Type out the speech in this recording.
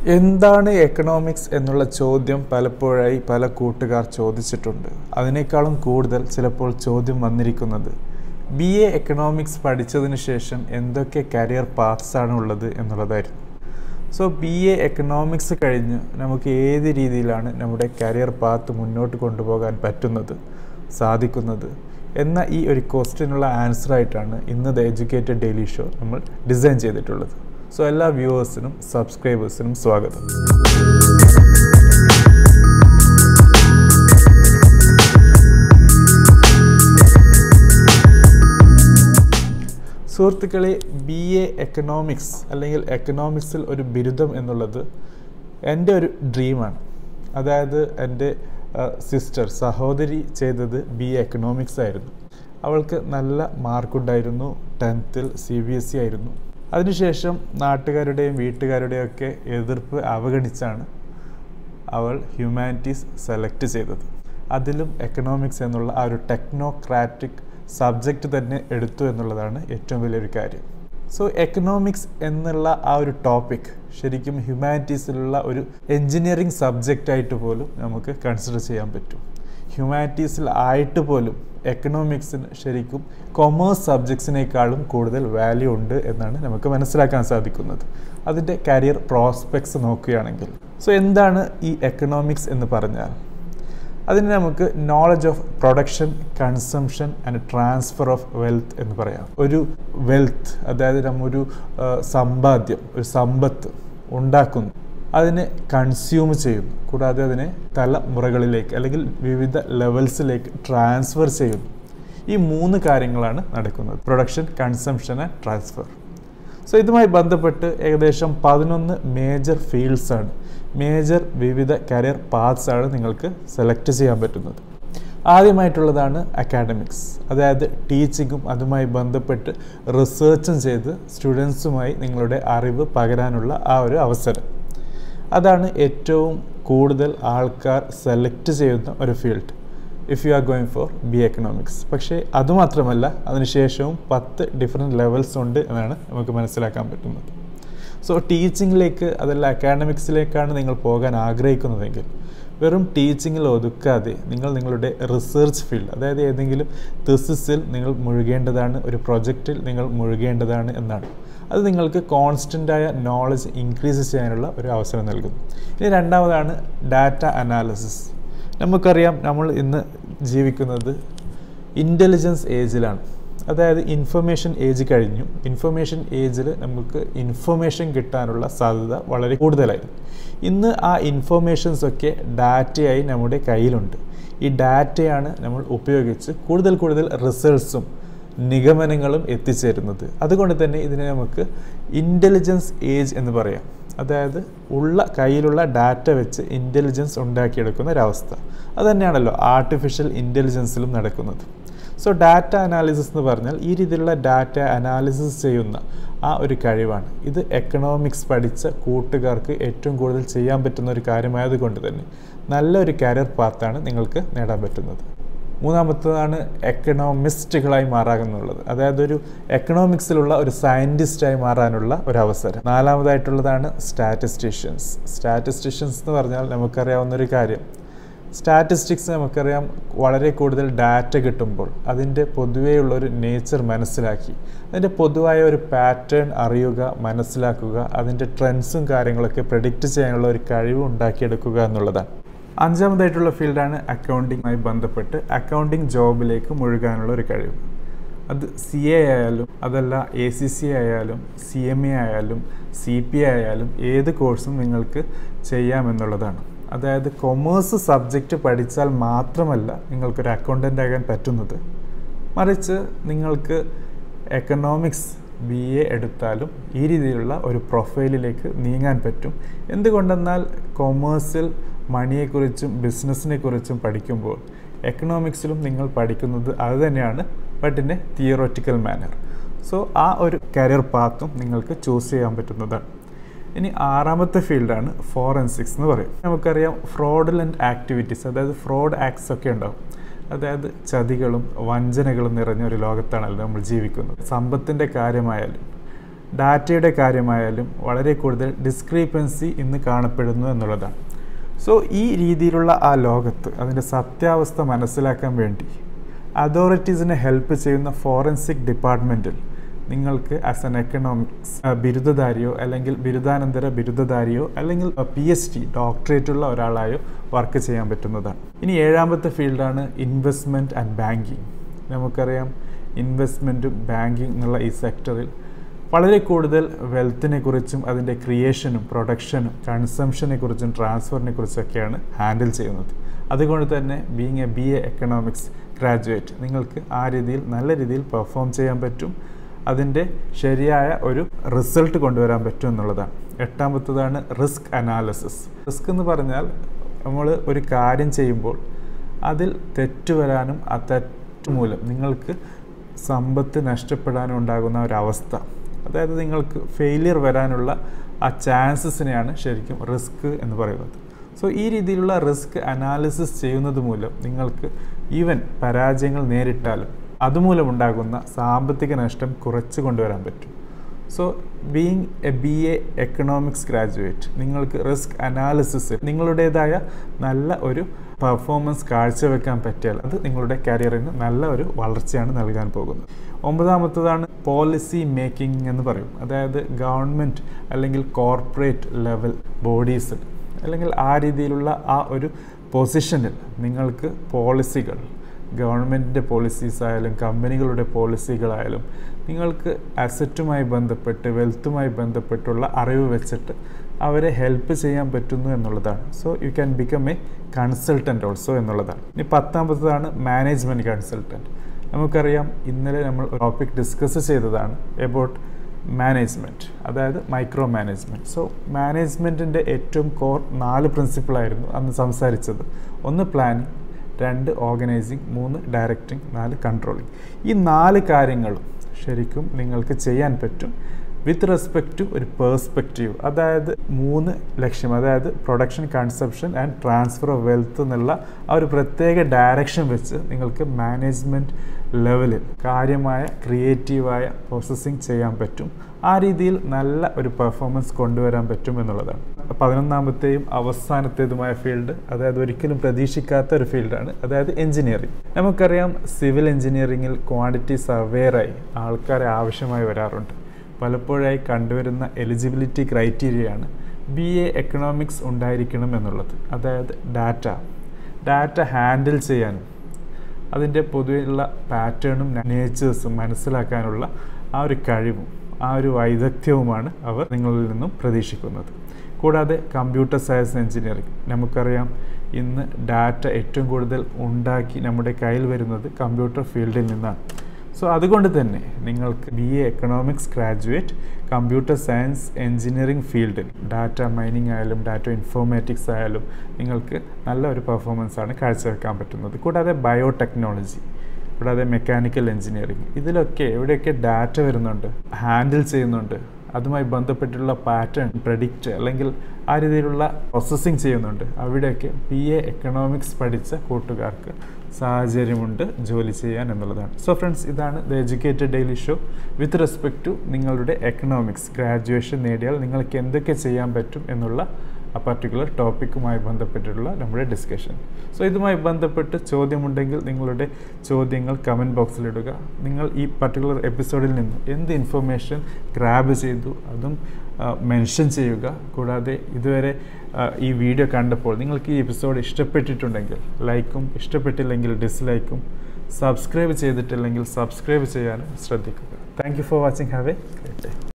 എന്താണ് എക്കണോമിക്സ് എന്നുള്ള ചോദ്യം പലപ്പോഴായി പല കൂട്ടുകാർ ചോദിച്ചിട്ടുണ്ട്. അതിനേക്കാളും കൂടുതൽ ചിലപ്പോൾ ചോദ്യം വന്നിരിക്കുന്നത് BA എക്കണോമിക്സ് പഠിച്ചതിന് ശേഷം എന്തൊക്കെ കരിയർ പാത്സ് ആണ് ഉള്ളത് എന്നുള്ളതായിരുന്നു. സോ BA എക്കണോമിക്സ് കഴിഞ്ഞ് നമുക്ക് ഏത് രീതിയിലാണ് നമ്മുടെ കരിയർ പാത്ത് മുന്നോട്ട് കൊണ്ടുപോകാൻ സാധിക്കുന്നത് എന്ന ഈ ഒരു ക്വസ്റ്റ്യനുള്ള ആൻസറായിട്ടാണ് ഇന്ന് ദ എഡ്യൂക്കേറ്റഡ് ഡെയിലി ഷോ നമ്മൾ ഡിസൈൻ ചെയ്തിട്ടുള്ളത്. സോ എല്ലാ വ്യൂവേഴ്സിനും സബ്സ്ക്രൈബേഴ്സിനും സ്വാഗതം. സുഹൃത്തുക്കളെ, BA എക്കണോമിക്സ് അല്ലെങ്കിൽ എക്കണോമിക്സിൽ ഒരു ബിരുദം എന്നുള്ളത് എൻ്റെ ഒരു ഡ്രീമാണ്. അതായത് എൻ്റെ സഹോദരി ചെയ്തത് BA എക്കണോമിക്സ് ആയിരുന്നു. അവൾക്ക് നല്ല മാർക്കുണ്ടായിരുന്നു. 10th CBSE ആയിരുന്നു. അതിനുശേഷം നാട്ടുകാരുടെയും വീട്ടുകാരുടെയും ഒക്കെ എതിർപ്പ് അവഗണിച്ചാണ് അവൾ ഹ്യൂമാനിറ്റീസ് സെലക്ട് ചെയ്തത്. അതിലും എക്കണോമിക്സ് എന്നുള്ള ആ ഒരു ടെക്നോക്രാറ്റിക് സബ്ജക്റ്റ് തന്നെ എടുത്തു എന്നുള്ളതാണ് ഏറ്റവും വലിയൊരു കാര്യം. സോ എക്കണോമിക്സ് എന്നുള്ള ആ ഒരു ടോപ്പിക് ശരിക്കും ഹ്യൂമാനിറ്റീസിലുള്ള ഒരു എൻജിനീയറിംഗ് സബ്ജക്റ്റായിട്ട് പോലും നമുക്ക് കൺസിഡർ ചെയ്യാൻ പറ്റും. ഹ്യൂമാനിറ്റീസിൽ ആയിട്ട് പോലും എക്കണോമിക്സിന് ശരിക്കും കൊമേഴ്സ് സബ്ജക്ട്സിനേക്കാളും കൂടുതൽ വാല്യൂ ഉണ്ട് എന്നാണ് നമുക്ക് മനസ്സിലാക്കാൻ സാധിക്കുന്നത്, അതിൻ്റെ കരിയർ പ്രോസ്പെക്ട്സ് നോക്കുകയാണെങ്കിൽ. സോ എന്താണ് ഈ എക്കണോമിക്സ് എന്ന് പറഞ്ഞാൽ? അതിന് നമുക്ക് knowledge of production, consumption and transfer of wealth എന്ന് പറയാം. ഒരു വെൽത്ത്, അതായത് നമ്മൊരു സമ്പാദ്യം, ഒരു സമ്പത്ത് ഉണ്ടാക്കുന്നു, അതിനെ കൺസ്യൂം ചെയ്യുന്നു, കൂടാതെ അതിനെ തലമുറകളിലേക്ക് അല്ലെങ്കിൽ വിവിധ ലെവൽസിലേക്ക് ട്രാൻസ്ഫർ ചെയ്യുന്നു. ഈ 3 കാര്യങ്ങളാണ് നടക്കുന്നത്: production, consumption and transfer. So ഇതുമായി ബന്ധപ്പെട്ട് ഏകദേശം 11 മേജർ ഫീൽഡ്സാണ്, മേജർ വിവിധ കരിയർ പാത്സ് ആണ് നിങ്ങൾക്ക് സെലക്ട് ചെയ്യാൻ പറ്റുന്നത്. ആദ്യമായിട്ടുള്ളതാണ് അക്കാഡമിക്സ്, അതായത് ടീച്ചിങ്ങും അതുമായി ബന്ധപ്പെട്ട് റിസർച്ചും ചെയ്ത് സ്റ്റുഡൻസുമായി നിങ്ങളുടെ അറിവ് പകരാനുള്ള ആ ഒരു അവസരം. അതാണ് ഏറ്റവും കൂടുതൽ ആൾക്കാർ സെലക്ട് ചെയ്യുന്ന ഒരു field if you are going for BA economics. പക്ഷേ അതുമാത്രമല്ല, അതിനുശേഷവും 10 ഡിഫറെൻറ്റ് ലെവൽസ് ഉണ്ട് എന്നാണ് നമുക്ക് മനസ്സിലാക്കാൻ പറ്റുന്നത്. സോ ടീച്ചിങ്ങിലേക്ക്, അതല്ല അക്കാഡമിക്സിലേക്കാണ് നിങ്ങൾ പോകാൻ ആഗ്രഹിക്കുന്നതെങ്കിൽ വെറും ടീച്ചിങ്ങിൽ ഒതുക്കാതെ നിങ്ങളുടെ റിസർച്ച് ഫീൽഡ്, അതായത് ഏതെങ്കിലും തിസിസിൽ നിങ്ങൾ മുഴുകേണ്ടതാണ്, ഒരു പ്രൊജക്റ്റിൽ നിങ്ങൾ മുഴുകേണ്ടതാണ് എന്നാണ്. അത് നിങ്ങൾക്ക് കോൺസ്റ്റൻ്റായ നോളജ് ഇൻക്രീസ് ചെയ്യാനുള്ള ഒരു അവസരം നൽകുന്നു. ഇനി രണ്ടാമതാണ് ഡാറ്റ അനാലിസിസ്. നമുക്കറിയാം, നമ്മൾ ഇന്ന് ജീവിക്കുന്നത് ഇൻ്റലിജൻസ് ഏജിലാണ്. അതായത് ഇൻഫർമേഷൻ ഏജ് കഴിഞ്ഞു. ഇൻഫർമേഷൻ ഏജിൽ നമുക്ക് ഇൻഫർമേഷൻ കിട്ടാനുള്ള സാധ്യത വളരെ കൂടുതലായിരുന്നു. ഇന്ന് ആ ഇൻഫർമേഷൻസൊക്കെ ഡാറ്റയായി നമ്മുടെ കയ്യിലുണ്ട്. ഈ ഡാറ്റയാണ് നമ്മൾ ഉപയോഗിച്ച് കൂടുതൽ റിസൾട്ട്സും നിഗമനങ്ങളും എത്തിച്ചേരുന്നത്. അതുകൊണ്ട് തന്നെ ഇതിനെ നമുക്ക് ഇൻ്റലിജൻസ് ഏജ് എന്ന് പറയാം. അതായത് കയ്യിലുള്ള ഡാറ്റ വെച്ച് ഇൻ്റലിജൻസ് ഉണ്ടാക്കിയെടുക്കുന്ന ഒരവസ്ഥ. അതുതന്നെയാണല്ലോ ആർട്ടിഫിഷ്യൽ ഇൻ്റലിജൻസിലും നടക്കുന്നത്. സോ ഡാറ്റ അനാലിസിസ് എന്ന് പറഞ്ഞാൽ ഈ രീതിയിലുള്ള ഡാറ്റ അനാലിസിസ് ചെയ്യുന്ന ആ ഒരു കഴിവാണ്. ഇത് എക്കണോമിക്സ് പഠിച്ച കൂട്ടുകാർക്ക് ഏറ്റവും കൂടുതൽ ചെയ്യാൻ പറ്റുന്ന ഒരു കാര്യമായതുകൊണ്ട് തന്നെ നല്ലൊരു കരിയർ പാത്താണ് നിങ്ങൾക്ക് നേടാൻ പറ്റുന്നത്. മൂന്നാമത്തേതാണ് എക്കണോമിസ്റ്റുകളായി മാറാമെന്നുള്ളത്, അതായത് ഒരു എക്കണോമിക്സിലുള്ള ഒരു സയൻറ്റിസ്റ്റായി മാറാനുള്ള ഒരു അവസരം. നാലാമതായിട്ടുള്ളതാണ് സ്റ്റാറ്റിസ്റ്റീഷ്യൻസ്. സ്റ്റാറ്റിസ്റ്റീഷ്യൻസ് എന്ന് പറഞ്ഞാൽ നമുക്കറിയാവുന്നൊരു കാര്യം, സ്റ്റാറ്റിസ്റ്റിക്സ് നമുക്കറിയാം, വളരെ കൂടുതൽ ഡാറ്റ കിട്ടുമ്പോൾ അതിൻ്റെ പൊതുവെയുള്ളൊരു നേച്ചർ മനസ്സിലാക്കി അതിൻ്റെ പൊതുവായ ഒരു പാറ്റേൺ അറിയുക, മനസ്സിലാക്കുക, അതിൻ്റെ ട്രെൻഡ്സും കാര്യങ്ങളൊക്കെ പ്രെഡിക്റ്റ് ചെയ്യാനുള്ള ഒരു കഴിവ് ഉണ്ടാക്കിയെടുക്കുക എന്നുള്ളതാണ്. അഞ്ചാമതായിട്ടുള്ള ഫീൽഡാണ് അക്കൗണ്ടിങ്ങുമായി ബന്ധപ്പെട്ട് അക്കൗണ്ടിങ് ജോബിലേക്ക് മുഴുകാനുള്ള ഒരു കഴിവ്. അത് CA ആയാലും, അതല്ല ACCA ആയാലും, CMA ആയാലും, CPA ആയാലും ഏത് കോഴ്സും നിങ്ങൾക്ക് ചെയ്യാമെന്നുള്ളതാണ്. അതായത് കൊമേഴ്സ് സബ്ജക്റ്റ് പഠിച്ചാൽ മാത്രമല്ല നിങ്ങൾക്കൊരു അക്കൗണ്ടൻ്റ് ആകാൻ പറ്റുന്നത്, മറിച്ച് നിങ്ങൾക്ക് എക്കണോമിക്സ് BA എടുത്താലും ഈ രീതിയിലുള്ള ഒരു പ്രൊഫൈലിലേക്ക് നീങ്ങാൻ പറ്റും. എന്തുകൊണ്ടെന്നാൽ കൊമേഴ്സിൽ മണിയെക്കുറിച്ചും ബിസിനസ്സിനെ കുറിച്ചും പഠിക്കുമ്പോൾ എക്കണോമിക്സിലും നിങ്ങൾ പഠിക്കുന്നത് അത് തന്നെയാണ്, but in a theoretical manner. So ആ ഒരു കരിയർ പാത്തും നിങ്ങൾക്ക് ചൂസ് ചെയ്യാൻ പറ്റുന്നതാണ്. ഇനി ആറാമത്തെ ഫീൽഡാണ് ഫോറൻസിക്സ് എന്ന് പറയും. നമുക്കറിയാം, ഫ്രോഡുലൻ്റ് ആക്ടിവിറ്റീസ്, അതായത് ഫ്രോഡ് ആക്ട്സ് ഒക്കെ ഉണ്ടാവും. അതായത് ചതികളും വഞ്ചനകളും നിറഞ്ഞ ഒരു ലോകത്താണല്ലോ നമ്മൾ ജീവിക്കുന്നത്. സമ്പത്തിൻ്റെ കാര്യമായാലും ഡാറ്റയുടെ കാര്യമായാലും വളരെ കൂടുതൽ ഡിസ്ക്രീപ്പൻസി ഇന്ന് കാണപ്പെടുന്നു എന്നുള്ളതാണ്. സോ ഈ രീതിയിലുള്ള ആ ലോകത്ത് അതിൻ്റെ സത്യാവസ്ഥ മനസ്സിലാക്കാൻ വേണ്ടി അതോറിറ്റീസിനെ ഹെൽപ്പ് ചെയ്യുന്ന ഫോറൻസിക് ഡിപ്പാർട്ട്മെൻറ്റിൽ നിങ്ങൾക്ക് ആസ് എൻ എക്കണോമിക്സ് ബിരുദധാരിയോ അല്ലെങ്കിൽ ബിരുദാനന്തര ബിരുദധാരിയോ അല്ലെങ്കിൽ PhD ഡോക്ടറേറ്റുള്ള ഒരാളായോ വർക്ക് ചെയ്യാൻ പറ്റുന്നതാണ്. ഇനി ഏഴാമത്തെ ഫീൽഡാണ് ഇൻവെസ്റ്റ്മെൻറ്റ് ആൻഡ് ബാങ്കിങ്. നമുക്കറിയാം ഇൻവെസ്റ്റ്മെൻറ്റും ബാങ്കിങ് എന്നുള്ള ഈ സെക്ടറിൽ വളരെ കൂടുതൽ വെൽത്തിനെ കുറിച്ചും അതിൻ്റെ ക്രിയേഷനും പ്രൊഡക്ഷനും കൺസംഷനെ കുറിച്ചും ട്രാൻസ്ഫറിനെ കുറിച്ചൊക്കെയാണ് ഹാൻഡിൽ ചെയ്യുന്നത്. അതുകൊണ്ട് തന്നെ being a BA economics graduate നിങ്ങൾക്ക് ആ രീതിയിൽ നല്ല രീതിയിൽ പെർഫോം ചെയ്യാൻ പറ്റും. അതിൻ്റെ ശരിയായ ഒരു റിസൾട്ട് കൊണ്ടുവരാൻ പറ്റും എന്നുള്ളതാണ്. എട്ടാമത്തതാണ് റിസ്ക് അനാലിസിസ്. റിസ്ക് എന്ന് പറഞ്ഞാൽ നമ്മൾ ഒരു കാര്യം ചെയ്യുമ്പോൾ അതിൽ തെറ്റ് വരാനും ആ തെറ്റ് മൂലം നിങ്ങൾക്ക് സമ്പത്ത് നഷ്ടപ്പെടാനും ഉണ്ടാകുന്ന ഒരവസ്ഥ, അതായത് നിങ്ങൾക്ക് ഫെയിലിയർ വരാനുള്ള ആ ചാൻസസിനെയാണ് ശരിക്കും റിസ്ക് എന്ന് പറയുന്നത്. സോ ഈ രീതിയിലുള്ള റിസ്ക് അനാലിസിസ് ചെയ്യുന്നത് മൂലം നിങ്ങൾക്ക് ഈവൻ പരാജയങ്ങൾ നേരിട്ടാലും അതുമൂലമുണ്ടാകുന്ന സാമ്പത്തിക നഷ്ടം കുറച്ച് കൊണ്ടുവരാൻ പറ്റും. So being a BA economics graduate നിങ്ങൾക്ക് റിസ്ക് അനാലിസിസ് നിങ്ങളുടേതായ നല്ല ഒരു പെർഫോമൻസ് കാഴ്ചവെക്കാൻ പറ്റിയാൽ അത് നിങ്ങളുടെ കരിയറിന് നല്ല ഒരു വളർച്ചയാണ് നൽകാൻ പോകുന്നത്. ഒമ്പതാമത്തതാണ് പോളിസി മേക്കിംഗ് എന്ന് പറയും. അതായത് ഗവൺമെൻറ് അല്ലെങ്കിൽ കോർപ്പറേറ്റ് ലെവൽ ബോഡീസിൽ അല്ലെങ്കിൽ ആ രീതിയിലുള്ള ആ ഒരു പൊസിഷനിൽ നിങ്ങൾക്ക് പോളിസികൾ, ഗവൺമെൻറ്റിൻ്റെ പോളിസീസ് ആയാലും കമ്പനികളുടെ പോളിസികളായാലും നിങ്ങൾക്ക് അസറ്റുമായി ബന്ധപ്പെട്ട് വെൽത്തുമായി ബന്ധപ്പെട്ടുള്ള അറിവ് വെച്ചിട്ട് അവരെ ഹെൽപ്പ് ചെയ്യാൻ പറ്റുന്നു എന്നുള്ളതാണ്. So you can become a consultant also എന്നുള്ളതാണ്. ഇനി പത്താമത്തതാണ് മാനേജ്മെൻറ്റ് കൺസൾട്ടൻറ്റ്. നമുക്കറിയാം ഇന്നലെ നമ്മൾ ടോപ്പിക് ഡിസ്കസ് ചെയ്തതാണ് എബൌട്ട് മാനേജ്മെൻറ്റ്, അതായത് മൈക്രോ മാനേജ്മെൻറ്റ്. സോ മാനേജ്മെൻറ്റിൻ്റെ ഏറ്റവും കോർ 4 പ്രിൻസിപ്പിളായിരുന്നു അന്ന് സംസാരിച്ചത്. 1 പ്ലാനിങ്, 2 ഓർഗനൈസിങ്, 3 ഡയറക്റ്റിംഗ്, 4 കൺട്രോളിങ്. ഈ 4 കാര്യങ്ങളും ശരിക്കും നിങ്ങൾക്ക് ചെയ്യാൻ പറ്റും വിത്ത് റെസ്പെക്റ്റ് ടു ഒരു പേഴ്സ്പെക്റ്റീവ്. അതായത് 3 ലക്ഷ്യം, അതായത് production, consumption and transfer of wealth എന്നുള്ള ആ ഒരു പ്രത്യേക ഡയറക്ഷൻ വെച്ച് നിങ്ങൾക്ക് മാനേജ്മെൻറ്റ് ലെവലിൽ കാര്യമായ ക്രിയേറ്റീവായ പ്രോസസ്സിങ് ചെയ്യാൻ പറ്റും. ആ രീതിയിൽ നല്ല ഒരു പെർഫോമൻസ് കൊണ്ടുവരാൻ പറ്റും എന്നുള്ളതാണ്. 11ാമത്തെയും അവസാനത്തേതുമായ ഫീൽഡ്, അതായത് ഒരിക്കലും പ്രതീക്ഷിക്കാത്ത ഒരു ഫീൽഡാണ്, അതായത് എഞ്ചിനീയറിംഗ്. നമുക്കറിയാം സിവിൽ എഞ്ചിനീയറിങ്ങിൽ ക്വാണ്ടിറ്റി സർവേയറായി ആൾക്കാരെ ആവശ്യമായി വരാറുണ്ട്. പലപ്പോഴായി കണ്ടുവരുന്ന എലിജിബിലിറ്റി ക്രൈറ്റീരിയയാണ് BA എക്കണോമിക്സ് ഉണ്ടായിരിക്കണം എന്നുള്ളത്. അതായത് ഡാറ്റ ഹാൻഡിൽ ചെയ്യാനും അതിൻ്റെ പൊതുവെയുള്ള പാറ്റേണും നേച്ചേഴ്സും മനസ്സിലാക്കാനുള്ള ആ ഒരു കഴിവും ആ ഒരു വൈദഗ്ധ്യവുമാണ് അവർ നിങ്ങളിൽ നിന്നും പ്രതീക്ഷിക്കുന്നത്. കൂടാതെ കമ്പ്യൂട്ടർ സയൻസ് എഞ്ചിനീയറിംഗ്, നമുക്കറിയാം ഇന്ന് ഡാറ്റ ഏറ്റവും കൂടുതൽ ഉണ്ടാക്കി നമ്മുടെ കയ്യിൽ വരുന്നത് കമ്പ്യൂട്ടർ ഫീൽഡിൽ നിന്നാണ്. സോ അതുകൊണ്ട് തന്നെ നിങ്ങൾക്ക് BA economics graduate computer science engineering ഫീൽഡിൽ ഡാറ്റ മൈനിങ് ആയാലും ഡാറ്റ ഇൻഫോർമാറ്റിക്സ് ആയാലും നിങ്ങൾക്ക് നല്ല ഒരു പെർഫോമൻസാണ് കാഴ്ചവെക്കാൻ പറ്റുന്നത്. കൂടാതെ ബയോടെക്നോളജി, കൂടാതെ മെക്കാനിക്കൽ എഞ്ചിനീയറിംഗ്, ഇതിലൊക്കെ എവിടെയൊക്കെ ഡാറ്റ വരുന്നുണ്ട്, ഹാൻഡിൽ ചെയ്യുന്നുണ്ട്, അതുമായി ബന്ധപ്പെട്ടുള്ള പാറ്റേൺ പ്രെഡിക്റ്റ് അല്ലെങ്കിൽ ആ രീതിയിലുള്ള പ്രോസസ്സിങ് ചെയ്യുന്നുണ്ട്, അവിടെയൊക്കെ BA എക്കണോമിക്സ് പഠിച്ച കൂട്ടുകാർക്ക് സാഹചര്യമുണ്ട് ജോലി ചെയ്യാൻ എന്നുള്ളതാണ്. സോ ഫ്രണ്ട്സ്, ഇതാണ് the educated daily show with respect to നിങ്ങളുടെ എക്കണോമിക്സ് ഗ്രാജുവേഷൻ നേടിയാൽ നിങ്ങൾക്ക് എന്തൊക്കെ ചെയ്യാൻ പറ്റും എന്നുള്ള ആ പർട്ടിക്കുലർ ടോപ്പിക്കുമായി ബന്ധപ്പെട്ടിട്ടുള്ള നമ്മുടെ ഡിസ്കഷൻ. സോ ഇതുമായി ബന്ധപ്പെട്ട് ചോദ്യമുണ്ടെങ്കിൽ നിങ്ങളുടെ ചോദ്യങ്ങൾ കമൻറ്റ് ബോക്സിലിടുക. നിങ്ങൾ ഈ പർട്ടിക്കുലർ എപ്പിസോഡിൽ നിന്ന് എന്ത് ഇൻഫർമേഷൻ ഗ്രാബ് ചെയ്തു അതും മെൻഷൻ ചെയ്യുക. കൂടാതെ ഇതുവരെ ഈ വീഡിയോ കണ്ടപ്പോൾ നിങ്ങൾക്ക് ഈ എപ്പിസോഡ് ഇഷ്ടപ്പെട്ടിട്ടുണ്ടെങ്കിൽ ലൈക്കും, ഇഷ്ടപ്പെട്ടില്ലെങ്കിൽ ഡിസ്ലൈക്കും, സബ്സ്ക്രൈബ് ചെയ്തിട്ടില്ലെങ്കിൽ സബ്സ്ക്രൈബ് ചെയ്യാനും ശ്രദ്ധിക്കുക. Thank you for watching. Have a great day.